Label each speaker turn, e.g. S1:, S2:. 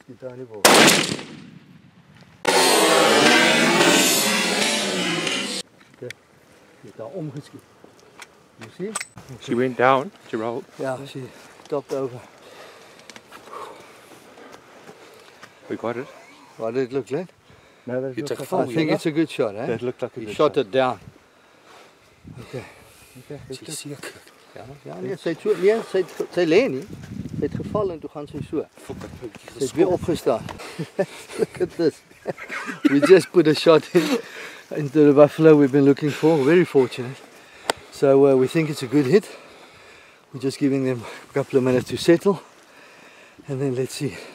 S1: skiet daar nie bal. Okay, jy het daar omgeskiet. You see?
S2: She went down, she rolled.
S1: Yeah, she topped over.
S2: We got it.
S1: What did it look like?
S2: No, that's
S1: I think it's a good shot, eh?
S2: That looked like a
S1: He
S2: good
S1: shot
S2: shot.
S1: it down. Okay.
S2: Sy seker.
S1: Ja, nee, sy het so, nee, sy lê nie. Sy het geval en toe gaan sy so. Sy het weer opgestaan. Look at this. We just put a shot into the buffalo we've been looking for. Very fortunate. So we think it's a good hit. We're just giving them a couple of minutes to settle. And then let's see.